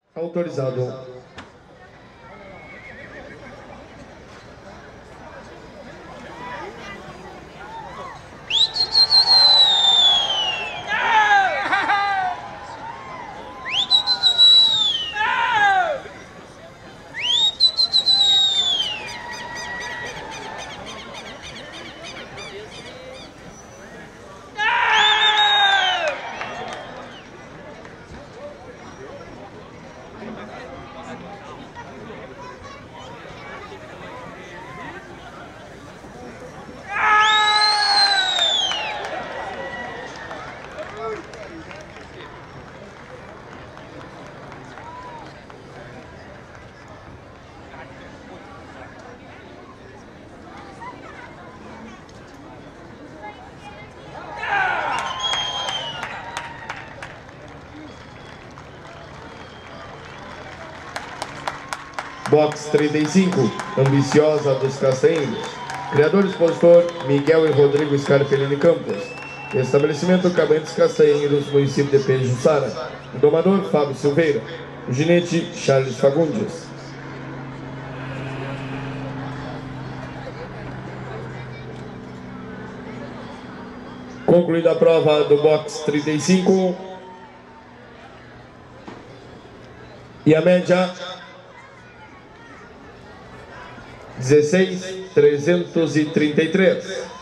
Autorizado. Box 35, Ambiciosa dos Castanheiros. Criador e expositor, Miguel e Rodrigo Scarpellini Campos. Estabelecimento Cabantes Castanheiros, município de Pejuçara. Domador, Fábio Silveira. Ginete, Charles Fagundes. Concluída a prova do box 35. E a média 16.333.